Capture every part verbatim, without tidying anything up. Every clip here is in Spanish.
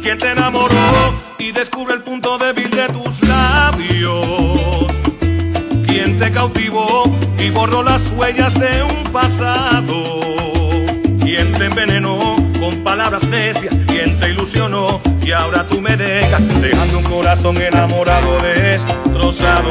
¿Quién te enamoró y descubre el punto débil de tus labios? ¿Quién te cautivó y borró las huellas de un pasado? ¿Quién te envenenó con palabras necias? ¿Quién te ilusionó y ahora tú me dejas, dejando un corazón enamorado destrozado?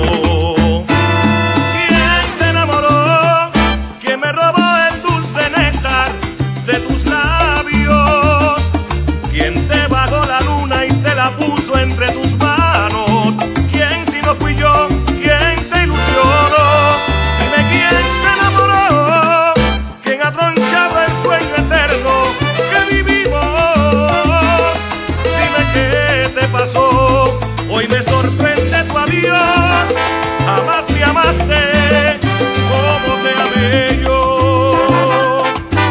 ¿Quién te enamoró? ¿Quién me robó el dulce néctar de tus labios? ¿Quién te bajó la luna y te la puso entre tus manos? ¿Quién si no fui yo? ¿Quién te ilusionó? Dime quién te enamoró, quién ha tronchado el sueño eterno que vivimos. Dime qué te pasó, hoy me sorprende tu adiós. Jamás me amaste como te amé yo.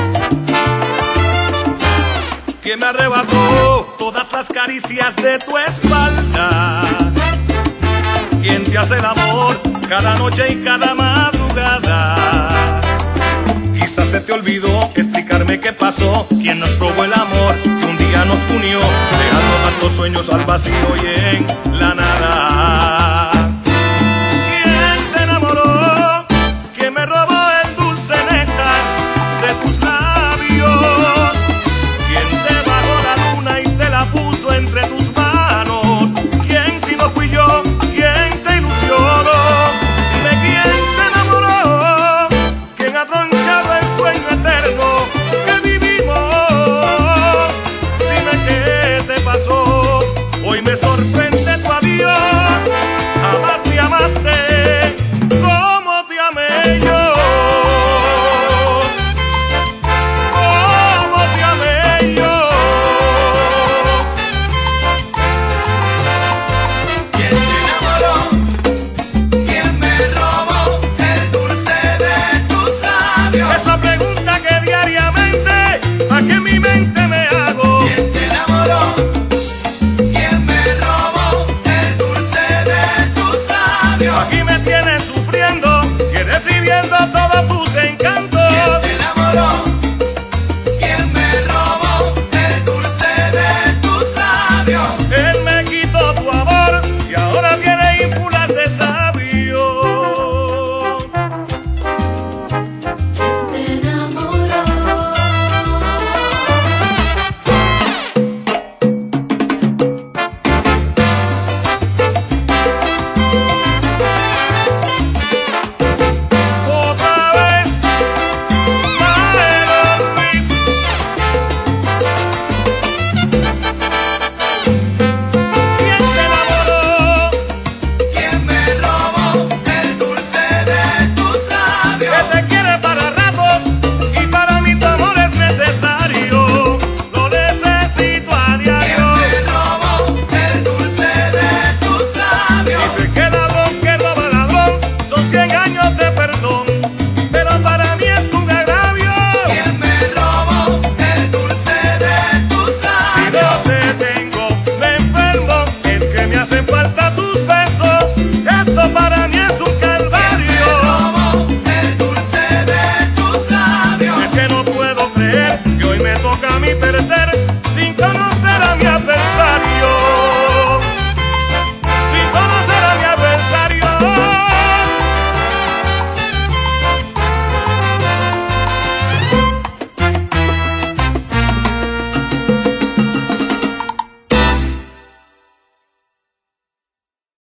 ¿Quién me arrebató todas las caricias de tu espalda? ¿Quién te hace el amor cada noche y cada madrugada? Quizás se te olvidó explicarme qué pasó. ¿Quién nos probó el amor que un día nos unió, dejando tantos sueños al vacío y en la nada?